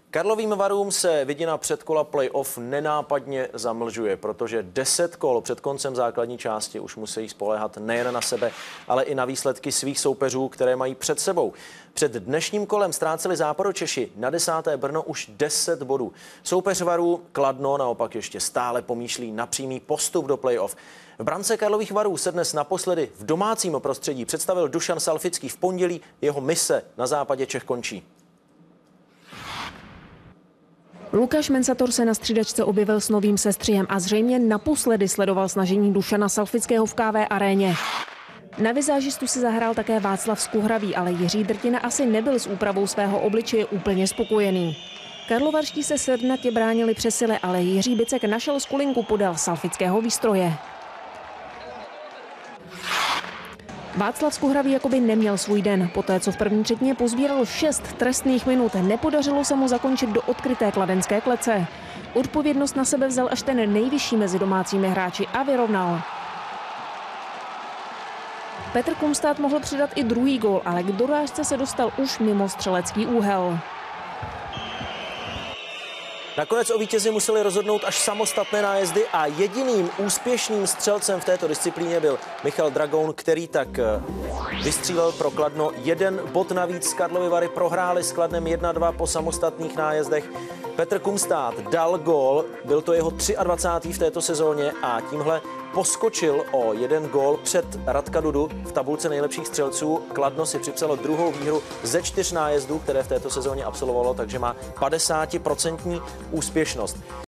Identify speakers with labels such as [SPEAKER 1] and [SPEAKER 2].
[SPEAKER 1] Karlovým Varům se vidina předkola playoff nenápadně zamlžuje, protože 10 kol před koncem základní části už musí spoléhat nejen na sebe, ale i na výsledky svých soupeřů, které mají před sebou. Před dnešním kolem ztráceli Západočeši na 10. Brno už 10 bodů. Soupeř Varů Kladno naopak ještě stále pomýšlí na přímý postup do playoff. V brance Karlových Varů se dnes naposledy v domácím prostředí představil Dušan Salfický. V pondělí jeho mise na západě Čech končí.
[SPEAKER 2] Lukáš Mensator se na střídačce objevil s novým sestřihem a zřejmě naposledy sledoval snažení Dušana Salfického v KV aréně. Na vizážistu si zahrál také Václav Skuhravý, ale Jiří Drtina asi nebyl s úpravou svého obličeje úplně spokojený. Karlovarští se srdnatě bránili přesile, ale Jiří Bicek našel skulinku podél Salfického výstroje. Václav Skuhravý jakoby neměl svůj den. Poté, co v první třetině pozbíral 6 trestných minut, nepodařilo se mu zakončit do odkryté kladenské klece. Odpovědnost na sebe vzal až ten nejvyšší mezi domácími hráči a vyrovnal. Petr Kumstát mohl přidat i druhý gól, ale k dorážce se dostal už mimo střelecký úhel.
[SPEAKER 1] Nakonec o vítězi museli rozhodnout až samostatné nájezdy a jediným úspěšným střelcem v této disciplíně byl Michal Dragoun, který tak vystřílel pro Kladno 1 bod navíc. Karlovy Vary prohráli s Kladnem 1-2 po samostatných nájezdech. Petr Kumstát dal gól, byl to jeho 23. v této sezóně a tímhle poskočil o 1 gól před Radka Dudu v tabulce nejlepších střelců. Kladno si připsalo druhou výhru ze 4 nájezdů, které v této sezóně absolvovalo, takže má 50% úspěšnost.